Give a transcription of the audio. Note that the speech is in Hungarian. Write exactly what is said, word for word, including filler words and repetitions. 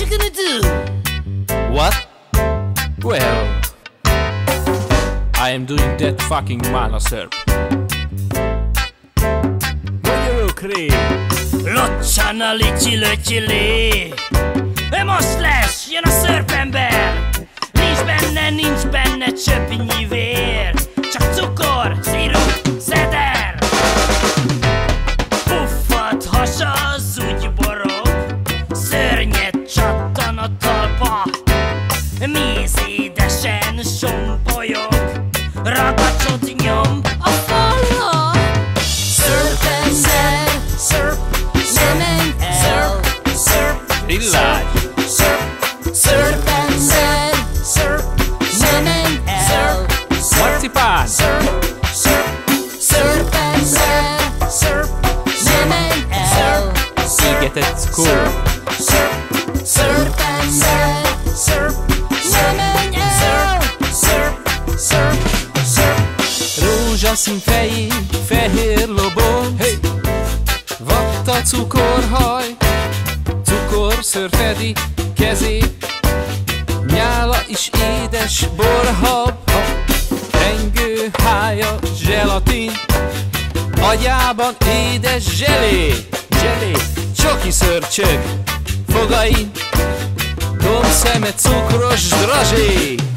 you gonna do? What? Well, I am doing that fucking mana surf. Magyarok ré! Locsana licsi löcsi lé. Ő most lesz, jön a szörpember. Nincs benne, nincs benne csöpnyi vér. Csak cukor, szirup, szeder. Puffat hasa, zúgy borog. Szörnyet csattan a talpa. Méz édesen sompolyog. Ragacsot nyom a falla. Szörpember, szörp, ne menj el. Szörp, Villás! szörpember, szörp, ne menj el. Marcipán! Szörpember, szörp, ne menj el. Égetett skóra! Szörpember, szörp, ne menj el. Rózsaszín fejé, fehér lobog, hey! Vatta cukorhaj, cukorszőr fedi kezét, nyála is édes borhab, tengő hája zselatin, agyában édes zselé, zselé, csoki szörcsög, fogain, gombszeme cukros drazsé.